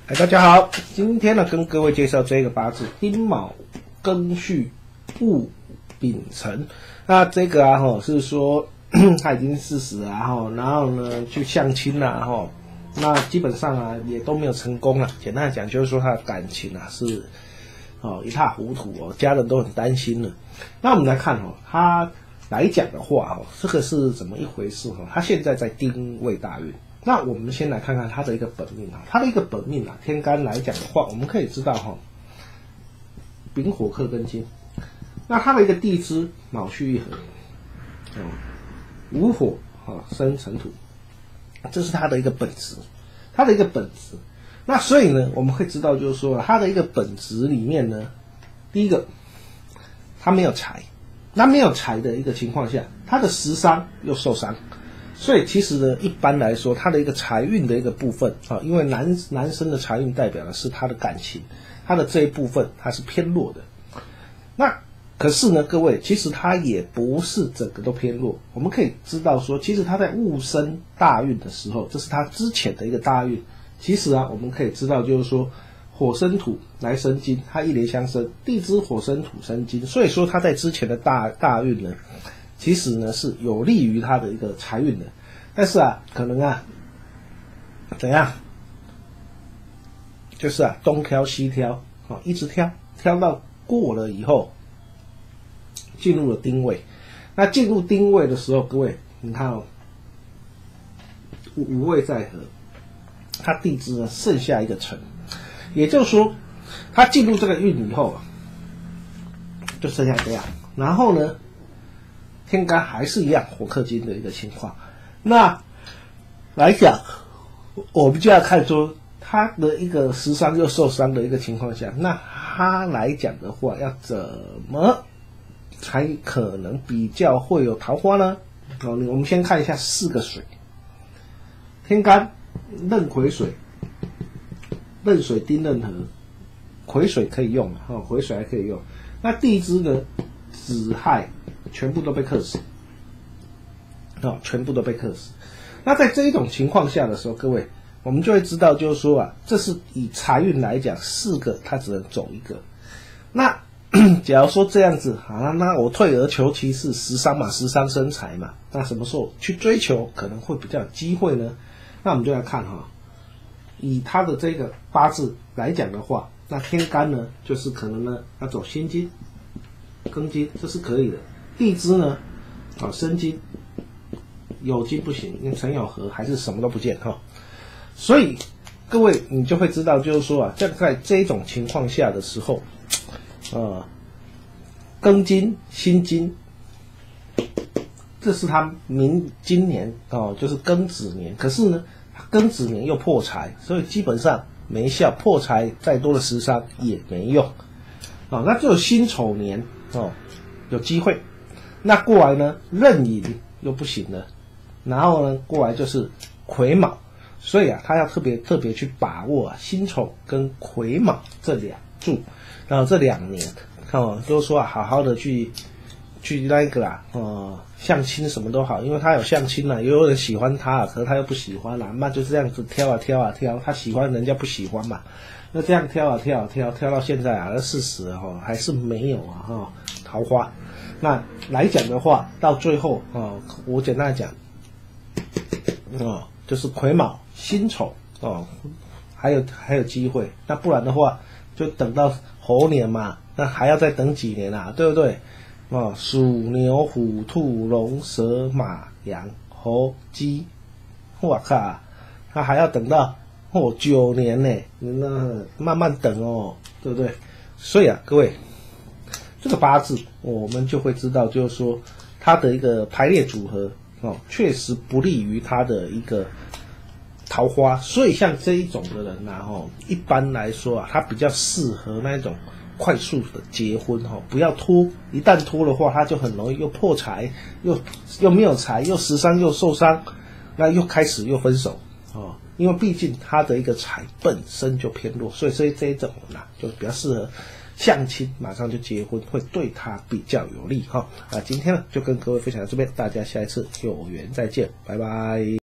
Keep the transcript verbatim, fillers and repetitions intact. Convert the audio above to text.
哎，大家好，今天呢跟各位介绍这个八字丁卯庚戌戊丙辰。那这个啊哈是说他已经四十了哈，然后呢去相亲了哈，那基本上啊也都没有成功了。简单来讲就是说他的感情啊是哦一塌糊涂哦，家人都很担心了。那我们来看哦，他来讲的话哦，这个是怎么一回事哈？他现在在丁未大运。那我们先来看看他的一个本命啊，他的一个本命啊，天干来讲的话，我们可以知道哈、哦，丙火克庚金，那他的一个地支卯戌一合，哦，午火啊生辰土，这是他的一个本质，他的一个本质。那所以呢，我们会知道就是说，他的一个本质里面呢，第一个，他没有财，那没有财的一个情况下，他的食伤又受伤。所以其实呢，一般来说，他的一个财运的一个部分啊，因为男男生的财运代表的是他的感情，他的这一部分他是偏弱的。那可是呢，各位，其实他也不是整个都偏弱。我们可以知道说，其实他在戊申大运的时候，这是他之前的一个大运。其实啊，我们可以知道就是说，火生土来生金，它一连相生，地支火生土生金，所以说他在之前的大大运呢。其实呢是有利于他的一个财运的，但是啊，可能啊，怎样？就是啊，东挑西挑，哦，一直挑，挑到过了以后，进入了丁位。那进入丁位的时候，各位，你看哦，五位在合，他地支呢剩下一个辰，也就是说，他进入这个运以后，就剩下这样，然后呢？天干还是一样火克金的一个情况，那来讲，我们就要看说他的一个食伤又受伤的一个情况下，那他来讲的话，要怎么才可能比较会有桃花呢？哦，我们先看一下四个水，天干壬癸水，壬水丁壬合，癸水可以用哦，癸水还可以用。那地支呢，子亥。全部都被克死，哦，全部都被克死。那在这一种情况下的时候，各位，我们就会知道，就是说啊，这是以财运来讲，四个它只能走一个。那假如说这样子，好，那我退而求其次，食伤嘛，食伤生财嘛，那什么时候去追求可能会比较有机会呢？那我们就来看哈，以他的这个八字来讲的话，那天干呢，就是可能呢要走辛金、庚金，这是可以的。地支呢，啊，申金，酉金不行，因为辰酉合还是什么都不见哈。所以各位你就会知道，就是说啊，在在这种情况下的时候，呃，庚金、辛金，这是他明今年哦，就是庚子年。可是呢，庚子年又破财，所以基本上没效，破财再多的食伤也没用。哦，那只有辛丑年哦有机会。那过来呢，壬寅又不行了，然后呢，过来就是癸卯，所以啊，他要特别特别去把握啊，辛丑跟癸卯这两柱，然后这两年，哦，就是说啊，好好的去去那个啊，呃，相亲什么都好，因为他有相亲啊，也有人喜欢他，可是他又不喜欢啊，那就这样子挑啊挑啊挑，他喜欢人家不喜欢嘛，那这样挑啊挑啊挑，挑到现在啊，那事实哈还是没有啊哈、哦、桃花。那来讲的话，到最后哦，我简单讲，哦，就是癸卯、辛丑哦，还有还有机会。那不然的话，就等到猴年嘛，那还要再等几年啊，对不对？哦，鼠、牛、虎、兔、龙、蛇、马、羊、猴、鸡，我靠，他还要等到哦九年呢，那慢慢等哦，对不对？所以啊，各位。这个八字我们就会知道，就是说它的一个排列组合哦，确实不利于它的一个桃花。所以像这一种的人呐、啊，哦，一般来说啊，他比较适合那一种快速的结婚哈、哦，不要拖。一旦拖的话，他就很容易又破财，又又没有财，又食伤又受伤，那又开始又分手哦。因为毕竟他的一个财本身就偏弱，所以这这一种人啊，就比较适合。相亲马上就结婚，会对他比较有利哈。啊，今天呢就跟各位分享到这边，大家下一次有缘再见，拜拜。